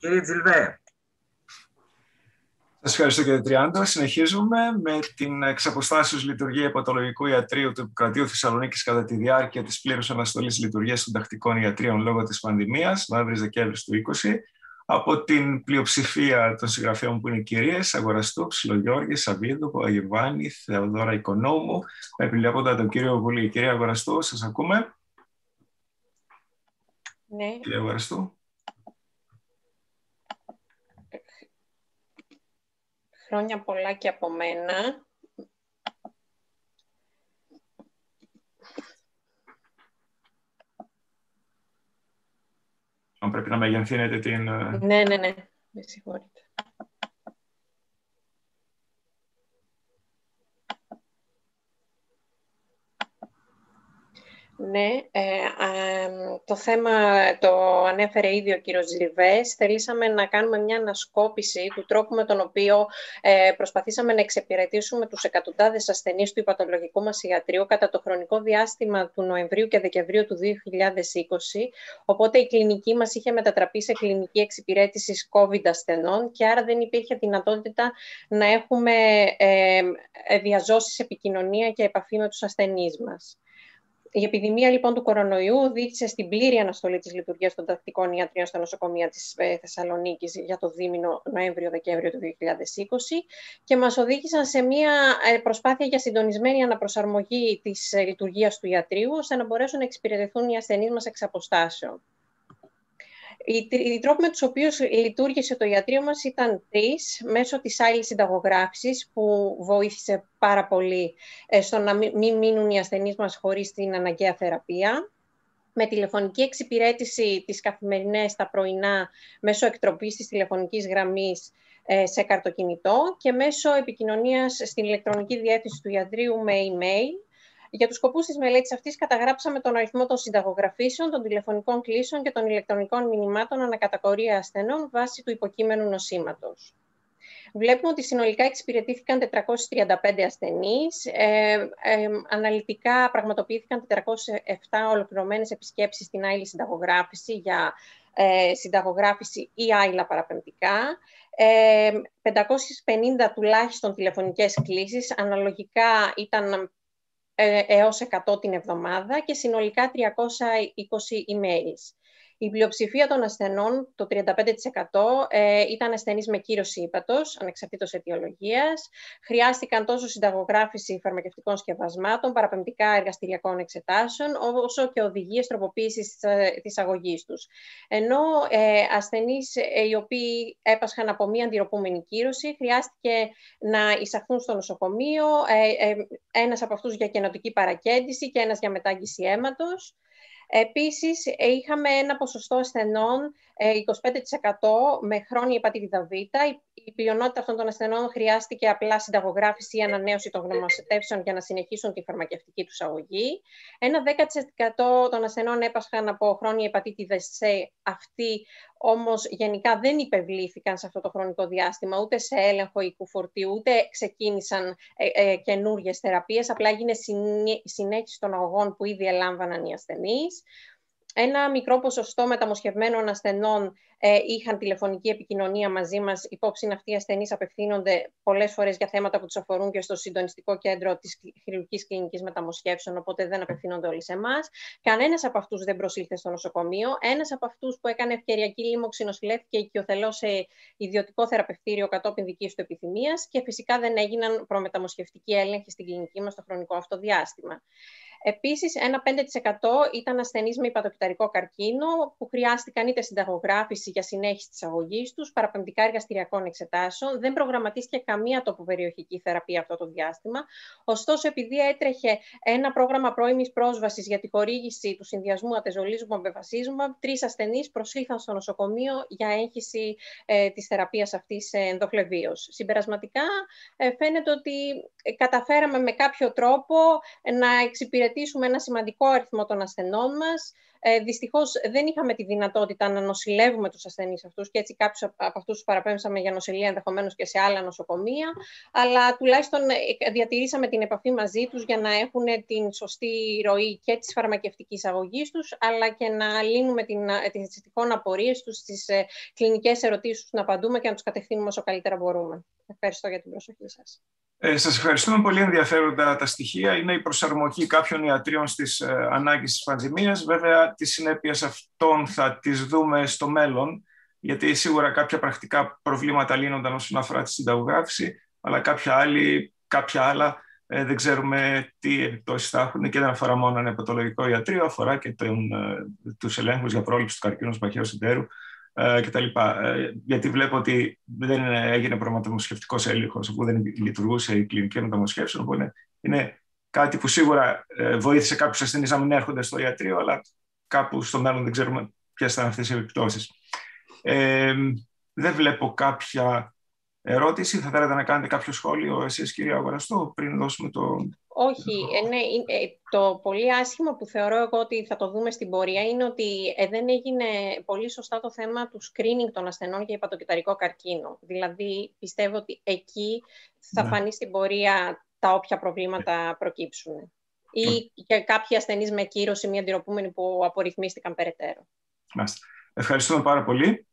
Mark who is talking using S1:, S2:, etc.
S1: Κύριε Τζιλβέ.
S2: Σας ευχαριστώ, κύριε Τριάντο. Συνεχίζουμε με την εξαποστάσεως λειτουργία υπατολογικού ιατρείου του Επικρατείου Θεσσαλονίκης κατά τη διάρκεια της πλήρους αναστολής λειτουργίας των τακτικών ιατρίων λόγω της πανδημίας, Νοέμβρης-Δεκέμβρης του 2020, από την πλειοψηφία των συγγραφέων που είναι κυρίες, Αγοραστού, Ψιλογιώργη, Σαββίδου, Παπαγιβάνη, Θεοδόρα Οικονόμου, με επιλέγοντα τον κύριο Βουλή. Κύριε Αγοραστού, σας ακούμε?
S3: Ναι.
S2: Κύριε Αγοραστού.
S3: Χρόνια πολλά και από μένα.
S2: Αν πρέπει να μεγενθύνετε την...
S3: Ναι. Με συγχωρείτε. Ναι, το θέμα το ανέφερε ήδη ο κύριος Ζιλβές. Θελήσαμε να κάνουμε μια ανασκόπηση του τρόπου με τον οποίο προσπαθήσαμε να εξυπηρετήσουμε τους εκατοντάδες ασθενείς του υπατολογικού μας ιατρείου κατά το χρονικό διάστημα του Νοεμβρίου και Δεκεμβρίου του 2020. Οπότε η κλινική μας είχε μετατραπεί σε κλινική εξυπηρέτησης COVID ασθενών και άρα δεν υπήρχε δυνατότητα να έχουμε διαζώσεις επικοινωνία και επαφή με τους ασθενείς μας. Η επιδημία λοιπόν του κορονοϊού οδήγησε στην πλήρη αναστολή της λειτουργίας των τακτικών ιατρίων στα νοσοκομεία της Θεσσαλονίκης για το δίμηνο Νοέμβριο-Δεκέμβριο του 2020 και μας οδήγησαν σε μια προσπάθεια για συντονισμένη αναπροσαρμογή της λειτουργίας του ιατρείου, ώστε να μπορέσουν να εξυπηρετηθούν οι ασθενείς μας εξ αποστάσεων. Οι τρόποι με τους οποίους λειτουργήσε το ιατρείο μας ήταν τρεις, μέσω της άειλης συνταγογράφησης που βοήθησε πάρα πολύ στο να μην μείνουν οι ασθενείς μας χωρίς την αναγκαία θεραπεία, με τηλεφωνική εξυπηρέτηση τις καθημερινές, τα πρωινά, μέσω εκτροπής της τηλεφωνικής γραμμής σε καρτοκινητό και μέσω επικοινωνίας στην ηλεκτρονική διεύθυνση του ιατρείου με email. Για τους σκοπούς της μελέτης αυτής καταγράψαμε τον αριθμό των συνταγογραφήσεων, των τηλεφωνικών κλήσεων και των ηλεκτρονικών μηνυμάτων ανακατηγορία ασθενών βάσει του υποκείμενου νοσήματος. Βλέπουμε ότι συνολικά εξυπηρετήθηκαν 435 ασθενείς. Αναλυτικά πραγματοποιήθηκαν 407 ολοκληρωμένες επισκέψεις στην άειλη συνταγογράφηση για συνταγογράφηση ή άειλα παραπεμπτικά. 550 τουλάχιστον τηλεφωνικές κλήσεις, αναλογικά ήταν έως 100 την εβδομάδα και συνολικά 320 emails. Η πλειοψηφία των ασθενών, το 35%, ήταν ασθενείς με κύρωση ύπατος, ανεξαρτήτως αιτιολογίας. Χρειάστηκαν τόσο συνταγογράφηση φαρμακευτικών σκευασμάτων, παραπεμπτικά εργαστηριακών εξετάσεων, όσο και οδηγίες τροποποίησης της αγωγής τους. Ενώ ασθενείς οι οποίοι έπασχαν από μία αντιρροπούμενη κύρωση, χρειάστηκε να εισαχθούν στο νοσοκομείο, ένας από αυτούς για κενοτική παρακέντηση και ένας για μετάγγιση αίματος. Επίσης, είχαμε ένα ποσοστό ασθενών 25% με χρόνια υπατήτηδα Β. Η πλειονότητα αυτών των ασθενών χρειάστηκε απλά συνταγογράφηση ή ανανέωση των γνωμοσετεύσεων για να συνεχίσουν τη φαρμακευτική τους αγωγή. Ένα 10% των ασθενών έπασχαν από χρόνια υπατήτηδα C. Αυτοί όμως γενικά δεν υπευλήθηκαν σε αυτό το χρονικό διάστημα ούτε σε έλεγχο οικού φορτίου, ούτε ξεκίνησαν καινούργιες θεραπείες, απλά έγινε συνέχιση των αγωγών που ήδη ελάμβαναν οι ασθενείς. Ένα μικρό ποσοστό μεταμοσχευμένων ασθενών είχαν τηλεφωνική επικοινωνία μαζί μας. Υπόψη αυτοί οι ασθενείς απευθύνονται πολλές φορές για θέματα που τους αφορούν και στο συντονιστικό κέντρο της χειρουργικής κλινικής μεταμοσχεύσεων, οπότε δεν απευθύνονται όλοι σε εμάς. Κανένας από αυτούς δεν προσήλθε στο νοσοκομείο. Ένας από αυτούς που έκανε ευκαιριακή λίμωξη νοσηλεύτηκε οικειοθελώς σε ιδιωτικό θεραπευτήριο κατόπιν δικής του επιθυμίας και φυσικά δεν έγιναν προμεταμοσχευτικοί έλεγχοι στην κλινική μας στο χρονικό αυτό διάστημα. Επίσης, ένα 5% ήταν ασθενείς με υπατοκυταρικό καρκίνο που χρειάστηκαν είτε συνταγογράφηση για συνέχιση της αγωγής τους, παραπεμπτικά εργαστηριακών εξετάσεων. Δεν προγραμματίστηκε καμία τοποπεριοχική θεραπεία αυτό το διάστημα. Ωστόσο, επειδή έτρεχε ένα πρόγραμμα πρώιμης πρόσβασης για τη χορήγηση του συνδυασμού ατεζολίζουμα-μπεβασίζουμα, 3 ασθενείς προσήλθαν στο νοσοκομείο για έγχυση της θεραπείας αυτής ενδοφλεβίως. Συμπερασματικά, φαίνεται ότι καταφέραμε με κάποιο τρόπο να εξυπηρετήσουμε ένα σημαντικό αριθμό των ασθενών μας. Δυστυχώς δεν είχαμε τη δυνατότητα να νοσηλεύουμε τους ασθενείς αυτούς και έτσι κάποιους από αυτούς τους παραπέμψαμε για νοσηλεία ενδεχομένως και σε άλλα νοσοκομεία, αλλά τουλάχιστον διατηρήσαμε την επαφή μαζί τους για να έχουν την σωστή ροή και της φαρμακευτικής αγωγής τους, αλλά και να λύνουμε τις τυχόν απορίες τους, τις κλινικές ερωτήσεις τους να απαντούμε και να τους κατευθύνουμε όσο καλύτερα μπορούμε. Ευχαριστώ για την προσοχή σας.
S2: Σας ευχαριστούμε. Πολύ ενδιαφέροντα τα στοιχεία. Είναι η προσαρμογή κάποιων ιατρίων στις ανάγκες της πανδημίας. Βέβαια, τις συνέπειες αυτών θα τις δούμε στο μέλλον, γιατί σίγουρα κάποια πρακτικά προβλήματα λύνονταν όσον αφορά τη συνταγογράφηση, αλλά κάποια άλλα δεν ξέρουμε τι επιπτώσεις θα έχουν και δεν αφορά μόνο ένα πατολογικό ιατρείο, αφορά και τους ελέγχους για πρόληψη του καρκίνου του παχαίου συντέρου κτλ. Γιατί βλέπω ότι δεν έγινε πραγματομοσχευτικός έλεγχος, όπου δεν λειτουργούσε η κλινική μεταμοσχεύσεων, που είναι κάτι που σίγουρα βοήθησε κάποιους ασθενείς να μην έρχονται στο ιατρείο, αλλά κάπου στο μέλλον δεν ξέρουμε ποιες θα είναι αυτές οι επιπτώσεις. Δεν βλέπω κάποια ερώτηση. Θα θέλατε να κάνετε κάποιο σχόλιο εσείς, κυρία Αγοραστό, πριν δώσουμε το...
S3: Όχι. Το πολύ άσχημο που θεωρώ εγώ ότι θα το δούμε στην πορεία είναι ότι δεν έγινε πολύ σωστά το θέμα του screening των ασθενών για υπατοκυταρικό καρκίνο. Δηλαδή, πιστεύω ότι εκεί θα φανεί στην πορεία τα όποια προβλήματα προκύψουν. Ή και κάποιοι ασθενείς με κύρωση μη αντιρροπούμενοι που απορριθμίστηκαν περαιτέρω.
S2: Ευχαριστούμε πάρα πολύ.